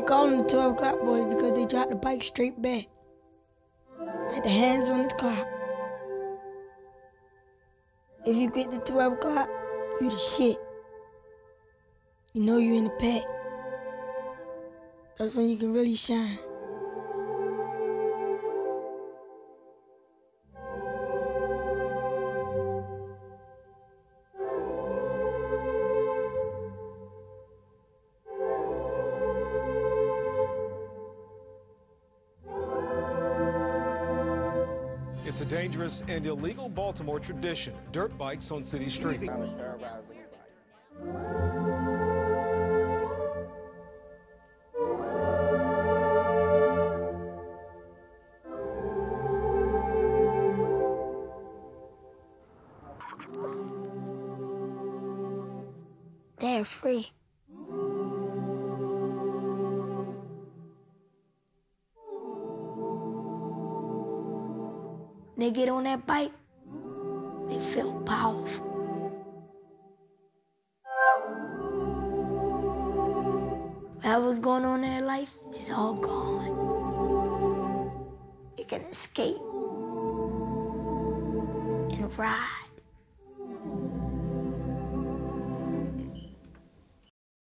call them the 12 o'clock boys because they drop the bike straight back. Got the hands on the clock. If you get to 12 o'clock, you the shit. You know you in the pack. That's when you can really shine. It's a dangerous and illegal Baltimore tradition, dirt bikes on city streets. They're free. They get on that bike, they feel powerful. Whatever's going on in their life is all gone. They can escape and ride.